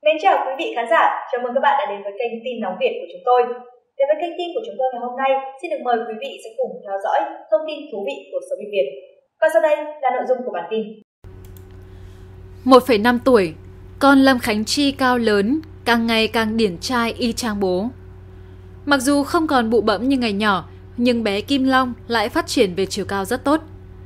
Mến chào quý vị khán giả, chào mừng các bạn đã đến với kênh Tin Nóng Việt của chúng tôi. Đến với kênh tin của chúng tôi ngày hôm nay, xin được mời quý vị sẽ cùng theo dõi thông tin thú vị của showbiz Việt. Và sau đây là nội dung của bản tin. 1,5 tuổi, con Lâm Khánh Chi cao lớn, càng ngày càng điển trai y chang bố. Mặc dù không còn bụ bẫm như ngày nhỏ, nhưng bé Kim Long lại phát triển về chiều cao rất tốt.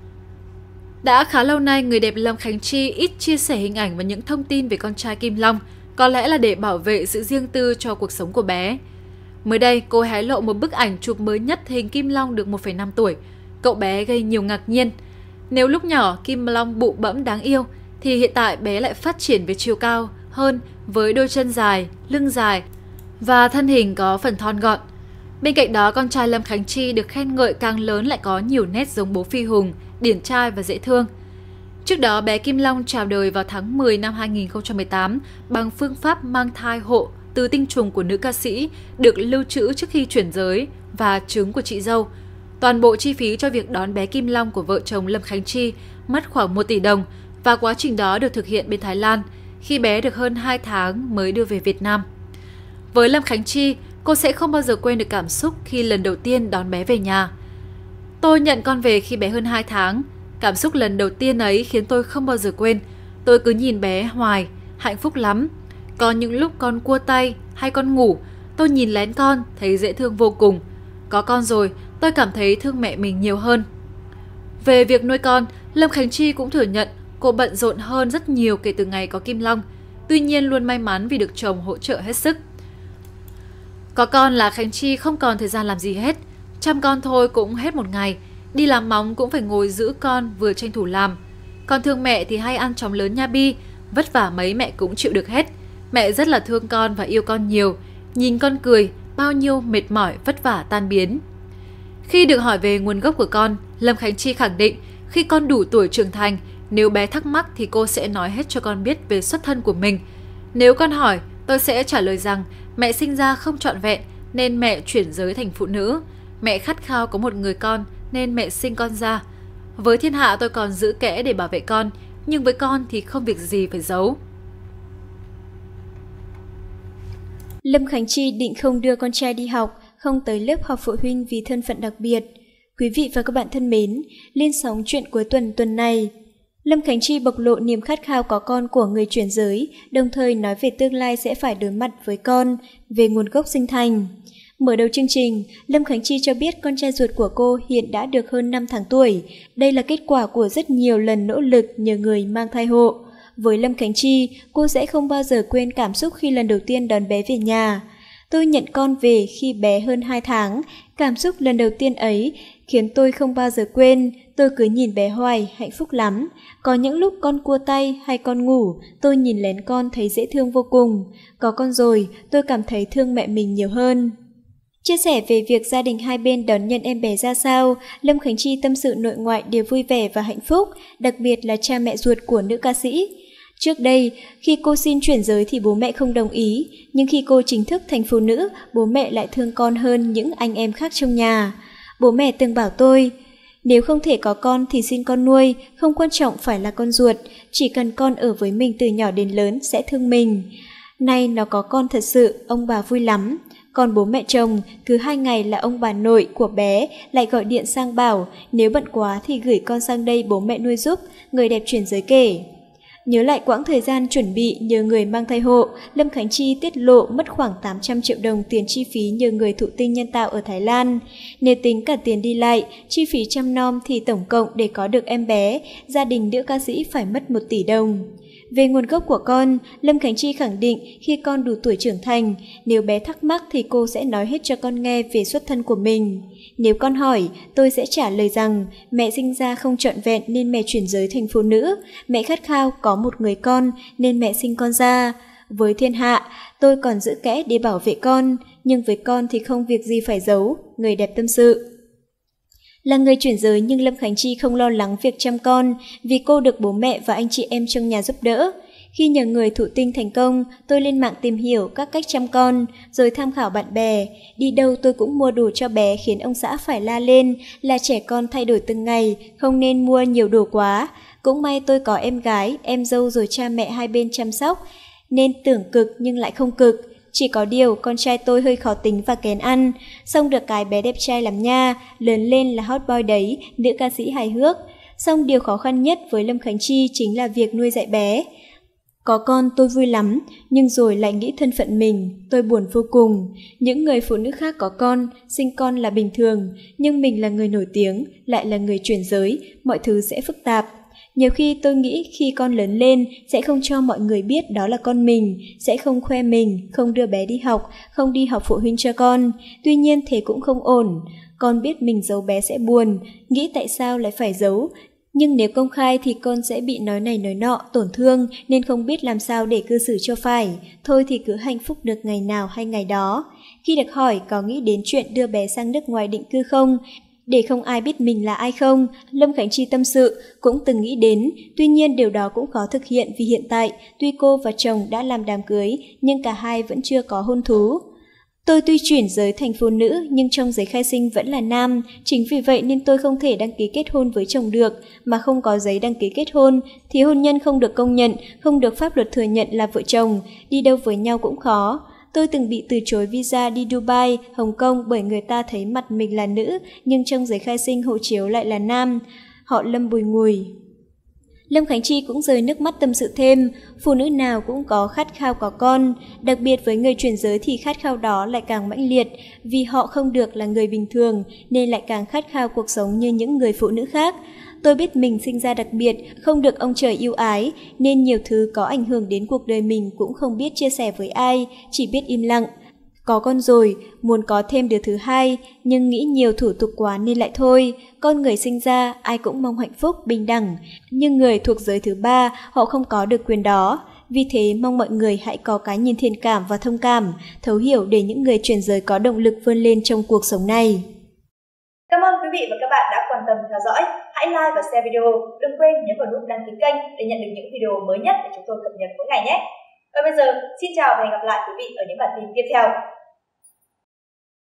Đã khá lâu nay, người đẹp Lâm Khánh Chi ít chia sẻ hình ảnh và những thông tin về con trai Kim Long, có lẽ là để bảo vệ sự riêng tư cho cuộc sống của bé. Mới đây, cô hé lộ một bức ảnh chụp mới nhất hình Kim Long được 1,5 tuổi. Cậu bé gây nhiều ngạc nhiên. Nếu lúc nhỏ Kim Long bụ bẫm đáng yêu, thì hiện tại bé lại phát triển về chiều cao hơn với đôi chân dài, lưng dài và thân hình có phần thon gọn. Bên cạnh đó, con trai Lâm Khánh Chi được khen ngợi càng lớn lại có nhiều nét giống bố Phi Hùng, điển trai và dễ thương. Trước đó, bé Kim Long chào đời vào tháng 10 năm 2018 bằng phương pháp mang thai hộ từ tinh trùng của nữ ca sĩ được lưu trữ trước khi chuyển giới và trứng của chị dâu. Toàn bộ chi phí cho việc đón bé Kim Long của vợ chồng Lâm Khánh Chi mất khoảng 1 tỷ đồng và quá trình đó được thực hiện bên Thái Lan khi bé được hơn 2 tháng mới đưa về Việt Nam. Với Lâm Khánh Chi, cô sẽ không bao giờ quên được cảm xúc khi lần đầu tiên đón bé về nhà. Tôi nhận con về khi bé hơn 2 tháng. Cảm xúc lần đầu tiên ấy khiến tôi không bao giờ quên. Tôi cứ nhìn bé hoài, hạnh phúc lắm. Có những lúc con cua tay hay con ngủ, tôi nhìn lén con, thấy dễ thương vô cùng. Có con rồi, tôi cảm thấy thương mẹ mình nhiều hơn. Về việc nuôi con, Lâm Khánh Chi cũng thừa nhận cô bận rộn hơn rất nhiều kể từ ngày có Kim Long. Tuy nhiên luôn may mắn vì được chồng hỗ trợ hết sức. Có con là Khánh Chi không còn thời gian làm gì hết. Chăm con thôi cũng hết một ngày. Đi làm móng cũng phải ngồi giữ con vừa tranh thủ làm. Con thương mẹ thì hay ăn chóng lớn nha Bi. Vất vả mấy mẹ cũng chịu được hết. Mẹ rất là thương con và yêu con nhiều. Nhìn con cười, bao nhiêu mệt mỏi vất vả tan biến. Khi được hỏi về nguồn gốc của con, Lâm Khánh Chi khẳng định khi con đủ tuổi trưởng thành, nếu bé thắc mắc thì cô sẽ nói hết cho con biết về xuất thân của mình. Nếu con hỏi, tôi sẽ trả lời rằng mẹ sinh ra không trọn vẹn nên mẹ chuyển giới thành phụ nữ. Mẹ khát khao có một người con nên mẹ sinh con ra. Với thiên hạ tôi còn giữ kẽ để bảo vệ con, nhưng với con thì không việc gì phải giấu. Lâm Khánh Chi định không đưa con trai đi học, không tới lớp họp phụ huynh vì thân phận đặc biệt. Quý vị và các bạn thân mến, lên sóng chuyện cuối tuần này, Lâm Khánh Chi bộc lộ niềm khát khao có con của người chuyển giới, đồng thời nói về tương lai sẽ phải đối mặt với con, về nguồn gốc sinh thành. Mở đầu chương trình, Lâm Khánh Chi cho biết con trai ruột của cô hiện đã được hơn 5 tháng tuổi. Đây là kết quả của rất nhiều lần nỗ lực nhờ người mang thai hộ. Với Lâm Khánh Chi, cô sẽ không bao giờ quên cảm xúc khi lần đầu tiên đón bé về nhà. Tôi nhận con về khi bé hơn 2 tháng. Cảm xúc lần đầu tiên ấy khiến tôi không bao giờ quên. Tôi cứ nhìn bé hoài, hạnh phúc lắm. Có những lúc con cua tay hay con ngủ, tôi nhìn lén con thấy dễ thương vô cùng. Có con rồi, tôi cảm thấy thương mẹ mình nhiều hơn. Chia sẻ về việc gia đình hai bên đón nhận em bé ra sao, Lâm Khánh Chi tâm sự nội ngoại đều vui vẻ và hạnh phúc, đặc biệt là cha mẹ ruột của nữ ca sĩ. Trước đây, khi cô xin chuyển giới thì bố mẹ không đồng ý, nhưng khi cô chính thức thành phụ nữ, bố mẹ lại thương con hơn những anh em khác trong nhà. Bố mẹ từng bảo tôi, nếu không thể có con thì xin con nuôi, không quan trọng phải là con ruột, chỉ cần con ở với mình từ nhỏ đến lớn sẽ thương mình. Nay nó có con thật sự, ông bà vui lắm. Còn bố mẹ chồng, cứ 2 ngày là ông bà nội của bé lại gọi điện sang bảo nếu bận quá thì gửi con sang đây bố mẹ nuôi giúp, người đẹp chuyển giới kể. Nhớ lại quãng thời gian chuẩn bị nhờ người mang thai hộ, Lâm Khánh Chi tiết lộ mất khoảng 800 triệu đồng tiền chi phí nhờ người thụ tinh nhân tạo ở Thái Lan. Nếu tính cả tiền đi lại, chi phí chăm nom thì tổng cộng để có được em bé, gia đình nữ ca sĩ phải mất 1 tỷ đồng. Về nguồn gốc của con, Lâm Khánh Chi khẳng định khi con đủ tuổi trưởng thành, nếu bé thắc mắc thì cô sẽ nói hết cho con nghe về xuất thân của mình. Nếu con hỏi, tôi sẽ trả lời rằng mẹ sinh ra không trọn vẹn nên mẹ chuyển giới thành phụ nữ, mẹ khát khao có một người con nên mẹ sinh con ra. Với thiên hạ, tôi còn giữ kẽ để bảo vệ con, nhưng với con thì không việc gì phải giấu, người đẹp tâm sự. Là người chuyển giới nhưng Lâm Khánh Chi không lo lắng việc chăm con vì cô được bố mẹ và anh chị em trong nhà giúp đỡ. Khi nhờ người thụ tinh thành công, tôi lên mạng tìm hiểu các cách chăm con, rồi tham khảo bạn bè. Đi đâu tôi cũng mua đồ cho bé khiến ông xã phải la lên là trẻ con thay đổi từng ngày, không nên mua nhiều đồ quá. Cũng may tôi có em gái, em dâu rồi cha mẹ hai bên chăm sóc. nên tưởng cực nhưng lại không cực. Chỉ có điều con trai tôi hơi khó tính và kén ăn, xong được cái bé đẹp trai làm nha, lớn lên là hot boy đấy, nữ ca sĩ hài hước. Xong điều khó khăn nhất với Lâm Khánh Chi chính là việc nuôi dạy bé. Có con tôi vui lắm, nhưng rồi lại nghĩ thân phận mình, tôi buồn vô cùng. Những người phụ nữ khác có con, sinh con là bình thường, nhưng mình là người nổi tiếng, lại là người chuyển giới, mọi thứ sẽ phức tạp. Nhiều khi tôi nghĩ khi con lớn lên sẽ không cho mọi người biết đó là con mình, sẽ không khoe mình, không đưa bé đi học, không đi học phụ huynh cho con. Tuy nhiên thế cũng không ổn. Con biết mình giấu bé sẽ buồn, nghĩ tại sao lại phải giấu. Nhưng nếu công khai thì con sẽ bị nói này nói nọ, tổn thương nên không biết làm sao để cư xử cho phải. Thôi thì cứ hạnh phúc được ngày nào hay ngày đó. Khi được hỏi có nghĩ đến chuyện đưa bé sang nước ngoài định cư không, để không ai biết mình là ai không, Lâm Khánh Chi tâm sự, cũng từng nghĩ đến. Tuy nhiên điều đó cũng khó thực hiện vì hiện tại, tuy cô và chồng đã làm đám cưới, nhưng cả hai vẫn chưa có hôn thú. Tôi tuy chuyển giới thành phụ nữ nhưng trong giấy khai sinh vẫn là nam, chính vì vậy nên tôi không thể đăng ký kết hôn với chồng được, mà không có giấy đăng ký kết hôn thì hôn nhân không được công nhận, không được pháp luật thừa nhận là vợ chồng, đi đâu với nhau cũng khó. Tôi từng bị từ chối visa đi Dubai, Hồng Kông bởi người ta thấy mặt mình là nữ nhưng trong giấy khai sinh hộ chiếu lại là nam. Họ Lâm bùi ngùi. Lâm Khánh Chi cũng rơi nước mắt tâm sự thêm, phụ nữ nào cũng có khát khao có con, đặc biệt với người chuyển giới thì khát khao đó lại càng mãnh liệt, vì họ không được là người bình thường nên lại càng khát khao cuộc sống như những người phụ nữ khác. Tôi biết mình sinh ra đặc biệt, không được ông trời yêu ái, nên nhiều thứ có ảnh hưởng đến cuộc đời mình cũng không biết chia sẻ với ai, chỉ biết im lặng. Có con rồi, muốn có thêm đứa thứ hai, nhưng nghĩ nhiều thủ tục quá nên lại thôi. Con người sinh ra, ai cũng mong hạnh phúc, bình đẳng. Nhưng người thuộc giới thứ ba, họ không có được quyền đó. Vì thế mong mọi người hãy có cái nhìn thiện cảm và thông cảm, thấu hiểu để những người chuyển giới có động lực vươn lên trong cuộc sống này. Cảm ơn quý vị và các bạn đã quan tâm theo dõi. Hãy like và share video. Đừng quên nhấn vào nút đăng ký kênh để nhận được những video mới nhất để chúng tôi cập nhật mỗi ngày nhé. Và bây giờ, xin chào và hẹn gặp lại quý vị ở những bản tin tiếp theo.